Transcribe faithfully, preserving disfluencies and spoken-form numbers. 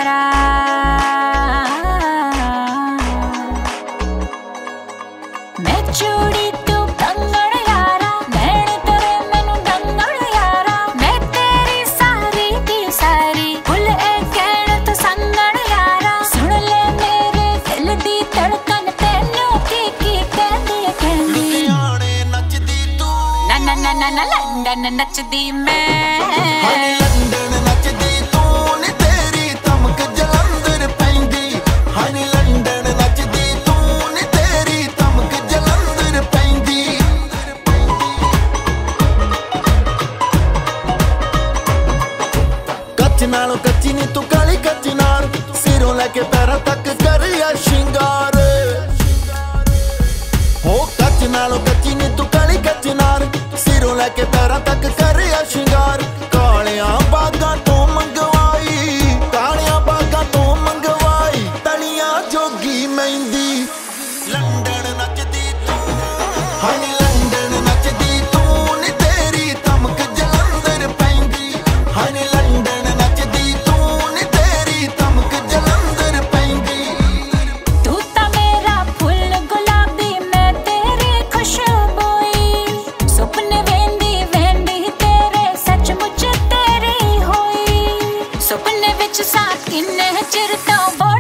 यारा। मैं चूड़ी तू कंगन यारा, नैन तेरे मैनू डंगन यारा। मैं तेरी सारी दी सारी फुल ए कहण तू संगन यारा। सुन ले मेरे दिल दी धड़कन तेनू की की कहदी कहदी। लुधियाने नचदी तू, ना ना ना ना ना लंदन नचदी मैं। लंदन नचदी तू नी तेरी तमक जलंधर पैंदी। हनी लंदन नचदी तू नी तेरी तमक जलंधर पैंदी। कच्च नालों कच्ची नी तू काली कच्ची नार, सिरों लेके पैरों तक करिया शिंगार। हो कच्च नालों कच्ची नी तू काली कच्ची नार, सिरों लेके पैरों तक करिया शिंगार। कालियां बागां तो मंगवाई, कालियां बागां तो मंगवाई, तलियां जोगी मेहंदी। लंदन नचदी तू, हनी लंदन नचदी तू नी तेरी तमक जलंधर पैंदी। हनी लंदन नचदी तू नी तेरी तमक जलंधर पैंदी। तू ता मेरा फुल गुलाबी, मैं तेरी खुशबोई। सुपने वेंदी वेंदी तेरे सचमुच तेरी होई। सुपने विच सा किन्ने चिर तो